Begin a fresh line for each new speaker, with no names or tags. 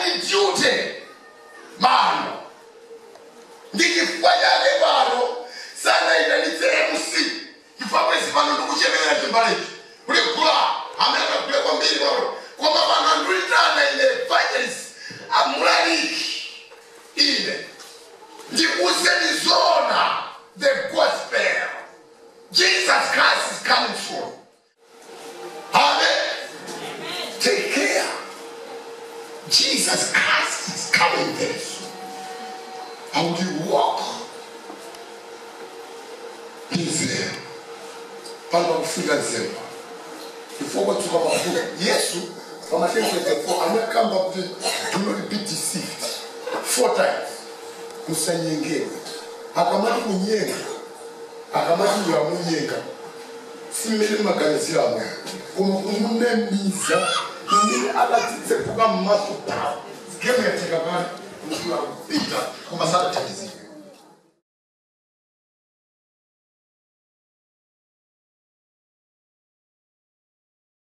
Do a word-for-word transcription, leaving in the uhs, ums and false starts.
duty mano ndikifanya lebano sana inanitse musi kifamwe sipano ndukuchemera chimbali kule kula ameka kule kwa mbili baro kwa mama ndulitana ile evangelist amulali ile ndikuseni zona the gospel Jesus Christ is coming soon. Amen. Take care. Jesus Christ is coming very soon. How do you walk? He's there. Palma kufiga nzemba. Before what to come up Yesu, from Matthew twenty-four, I'm not come back to do not be deceived. Four times. Musanyenge. Akamati kunyenga. Akamati ya munyenga. Simele makanisi ya munyenga. Kuma kumunemiza. Ndini abatitse kuka masuta. Game ya tekakani. Mtu wa pita. Kuma sada tati